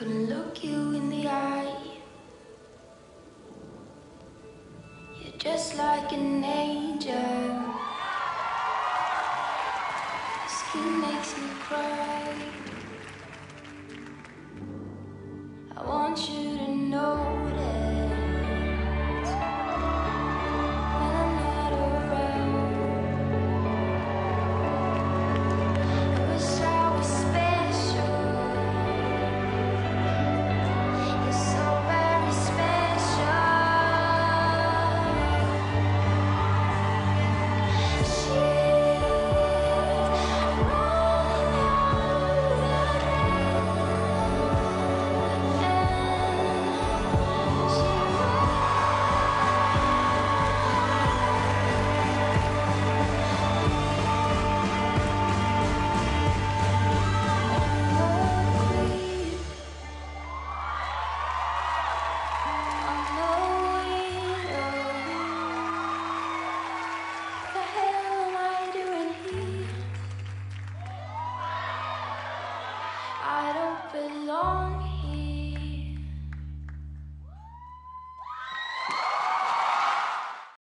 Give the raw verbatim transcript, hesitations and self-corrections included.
couldn't look you in the eye. You're just like an angel. Your skin makes me cry. I want you to know that when I'm not around, I wish I was special. You're so very special. Shit, rolling on I don't belong